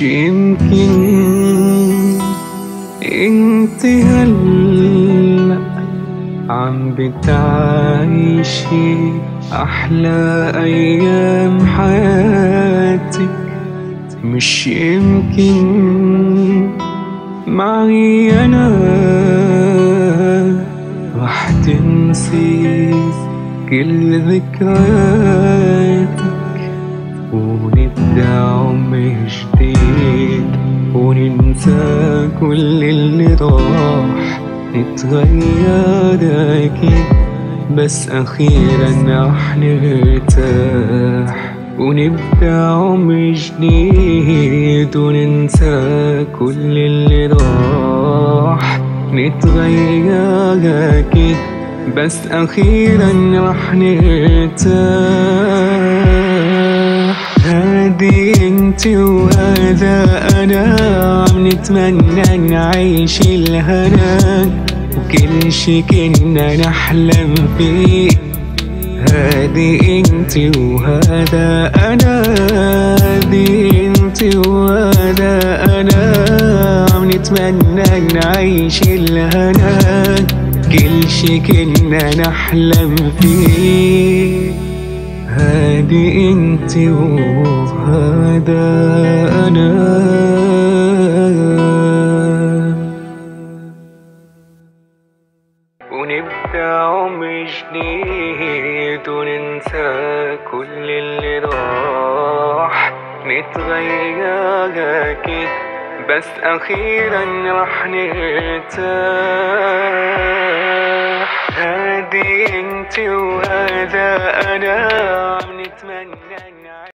مش يمكن انت هلأ عم بتعيشي أحلى أيام حياتك؟ مش يمكن معي أنا رح تنسي كل ذكرياتك ونبدأ عمر جديد وننسى كل اللي راح؟ نتغير أكيد بس أخيرا رح نرتاح ونبدأ عمر جديد وننسى كل اللي راح. نتغير أكيد بس أخيرا رح نرتاح. هادي انت وهذا أنا عم نتمنى نعيش الهنا وكل شي كنا نحلم فيه. هادي انت وهذا أنا، هادي انت وهذا أنا عم نتمنى نعيش الهنا كل شي كنا نحلم فيه. هادي انت وهذا أنا. ونبدأ عمر جديد وننسى كل اللي راح. نتغير أكيد بس أخيرا رح نرتاح. هادي انت وهذا أنا عم نتمنى